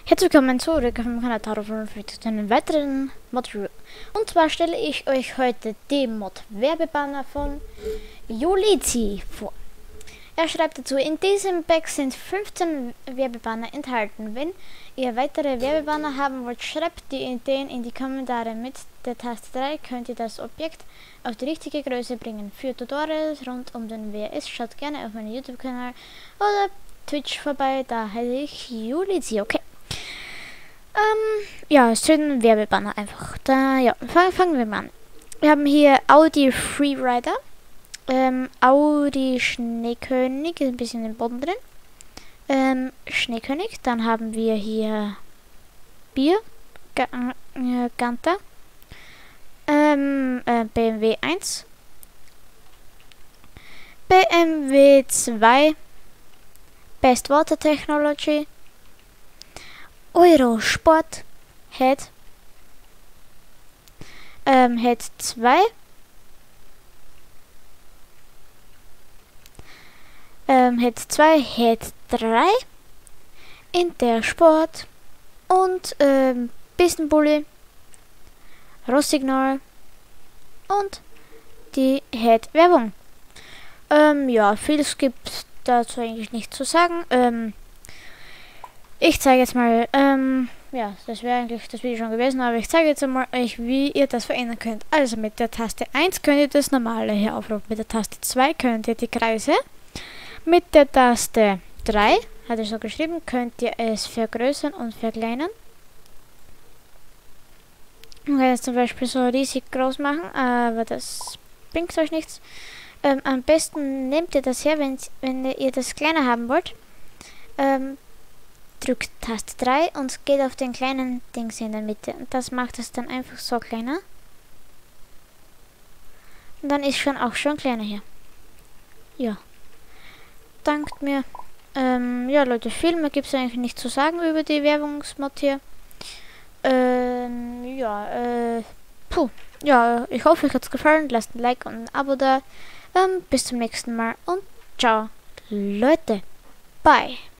Herzlich willkommen zurück auf meinem Kanal Tarot für einen weiteren Mod-Review. Und zwar stelle ich euch heute den Mod-Werbebanner von Julizi vor. Er schreibt dazu, in diesem Pack sind 15 Werbebanner enthalten. Wenn ihr weitere Werbebanner haben wollt, schreibt die Ideen in die Kommentare. Mit der Taste 3 könnt ihr das Objekt auf die richtige Größe bringen. Für Tutorials rund um den WS schaut gerne auf meinen YouTube-Kanal oder Twitch vorbei, da heiße ich Julizi, okay. Ja, es sind Werbebanner einfach. Da, ja, fangen wir mal an. Wir haben hier Audi Freerider, Audi Schneekönig, ist ein bisschen im Boden drin. Schneekönig, dann haben wir hier Bier, Ganter, BMW 1, BMW 2, Best Water Technology, Eurosport, Head 2, Head 2, Head 3, Intersport und Pistenbully, Rossignol und die Head Werbung. Ja, vieles gibt dazu eigentlich nicht zu sagen. Ich zeige jetzt mal, ja, das wäre eigentlich das Video schon gewesen, aber ich zeige jetzt einmal euch, wie ihr das verändern könnt. Also mit der Taste 1 könnt ihr das normale hier aufrufen, mit der Taste 2 könnt ihr die Kreise, mit der Taste 3, hat er so geschrieben, könnt ihr es vergrößern und verkleinern. Man kann es zum Beispiel so riesig groß machen, aber das bringt euch nichts. Am besten nehmt ihr das her, wenn ihr das kleiner haben wollt. Drückt Taste 3 und geht auf den kleinen Dings in der Mitte. Und das macht es dann einfach so kleiner. Und dann ist auch schon kleiner hier. Ja. Dankt mir. Ja Leute, viel mehr gibt es eigentlich nicht zu sagen über die Werbungsmod hier. Ja, ich hoffe, euch hat es gefallen. Lasst ein Like und ein Abo da. Bis zum nächsten Mal und ciao, Leute. Bye.